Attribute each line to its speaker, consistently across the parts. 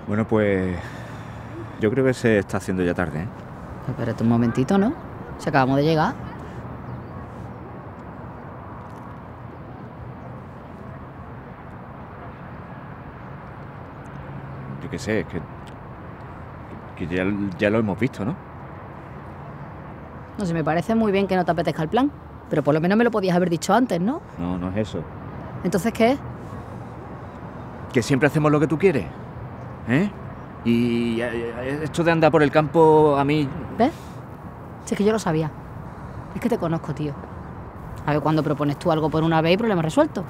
Speaker 1: Bueno, pues yo creo que se está haciendo ya tarde, ¿eh?
Speaker 2: Espérate un momentito, ¿no? Si acabamos de llegar.
Speaker 1: Yo qué sé, es que ya lo hemos visto, ¿no?
Speaker 2: No sé, me parece muy bien que no te apetezca el plan, pero por lo menos me lo podías haber dicho antes, ¿no?
Speaker 1: No, no es eso.
Speaker 2: ¿Entonces qué es?
Speaker 1: Que siempre hacemos lo que tú quieres, ¿eh? Y esto de andar por el campo a mí...
Speaker 2: ¿Ves? Si es que yo lo sabía. Es que te conozco, tío. A ver, cuando propones tú algo por una vez y problema resuelto.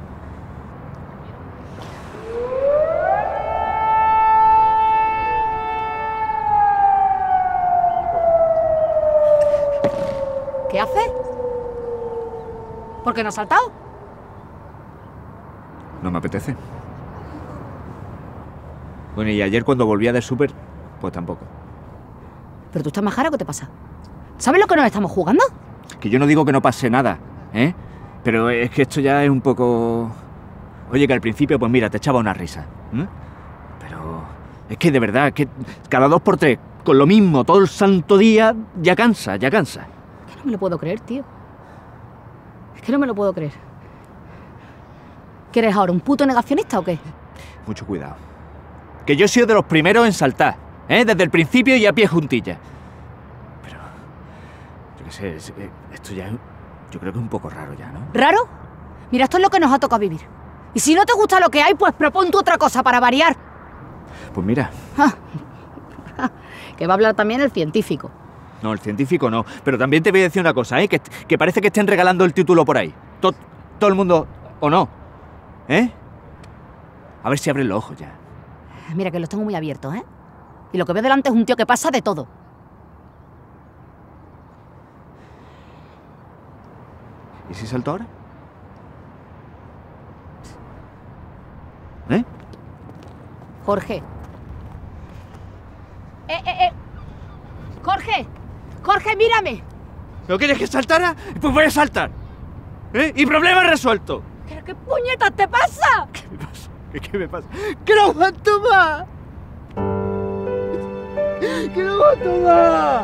Speaker 2: ¿Qué haces? ¿Por qué no has saltado?
Speaker 1: No me apetece. Bueno, y ayer cuando volvía del súper, pues tampoco.
Speaker 2: ¿Pero tú estás más jara o qué te pasa? ¿Sabes lo que nos estamos jugando?
Speaker 1: Que yo no digo que no pase nada, ¿eh? Pero es que esto ya es un poco... Oye, que al principio, pues mira, te echaba una risa, ¿eh? Pero es que de verdad, que cada 2 por 3, con lo mismo, todo el santo día, ya cansa, ya cansa.
Speaker 2: Es que no me lo puedo creer, tío. Es que no me lo puedo creer. ¿Que eres ahora un puto negacionista o qué?
Speaker 1: Mucho cuidado. Que yo he sido de los primeros en saltar, ¿eh? Desde el principio y a pie juntilla. Pero, yo qué sé, esto ya, yo creo que es un poco raro ya, ¿no?
Speaker 2: ¿Raro? Mira, esto es lo que nos ha tocado vivir. Y si no te gusta lo que hay, pues propon tú otra cosa para variar.
Speaker 1: Pues mira.
Speaker 2: Que va a hablar también el científico.
Speaker 1: No, el científico no. Pero también te voy a decir una cosa, ¿eh? Que parece que estén regalando el título por ahí. Todo el mundo, ¿o no? ¿Eh? A ver si abren los ojos ya.
Speaker 2: Mira, que los tengo muy abiertos, ¿eh? Y lo que veo delante es un tío que pasa de todo.
Speaker 1: ¿Y si salto ahora? ¿Eh?
Speaker 2: Jorge. ¡Jorge! ¡Jorge, mírame!
Speaker 1: ¿No quieres que saltara? Pues voy a saltar. ¿Eh? Y problema resuelto.
Speaker 2: ¿Pero qué puñetas te pasa?
Speaker 1: ¿Qué me pasa? ¿Qué me pasa? ¡Que no aguanto más! ¡Que no aguanto más!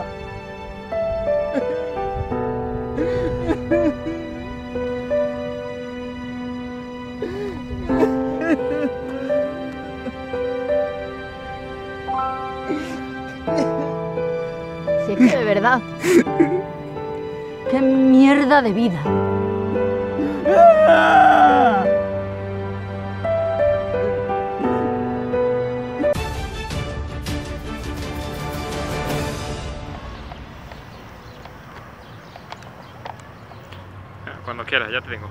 Speaker 2: Si es que de verdad. ¡Qué mierda de vida!
Speaker 3: Cuando quieras, ya te tengo.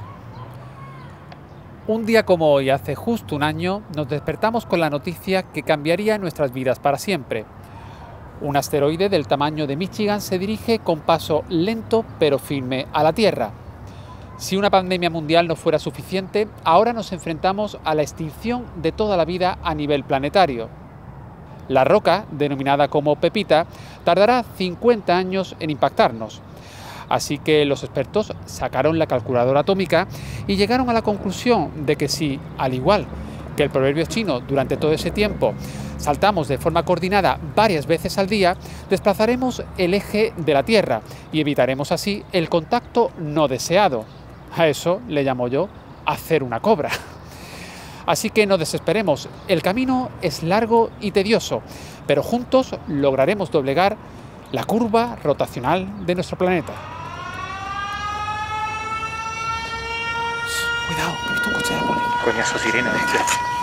Speaker 4: Un día como hoy, hace justo un año, nos despertamos con la noticia que cambiaría nuestras vidas para siempre. Un asteroide del tamaño de Michigan se dirige con paso lento pero firme a la Tierra. Si una pandemia mundial no fuera suficiente, ahora nos enfrentamos a la extinción de toda la vida a nivel planetario. La roca, denominada como Pepita, tardará 50 años en impactarnos. Así que los expertos sacaron la calculadora atómica y llegaron a la conclusión de que si, al igual que el proverbio chino, durante todo ese tiempo saltamos de forma coordinada varias veces al día, desplazaremos el eje de la Tierra y evitaremos así el contacto no deseado. A eso le llamo yo hacer una cobra. Así que no desesperemos, el camino es largo y tedioso, pero juntos lograremos doblegar la curva rotacional de nuestro planeta. Cuidado, que he visto un coche de la poli.
Speaker 3: Coñazo, sirena.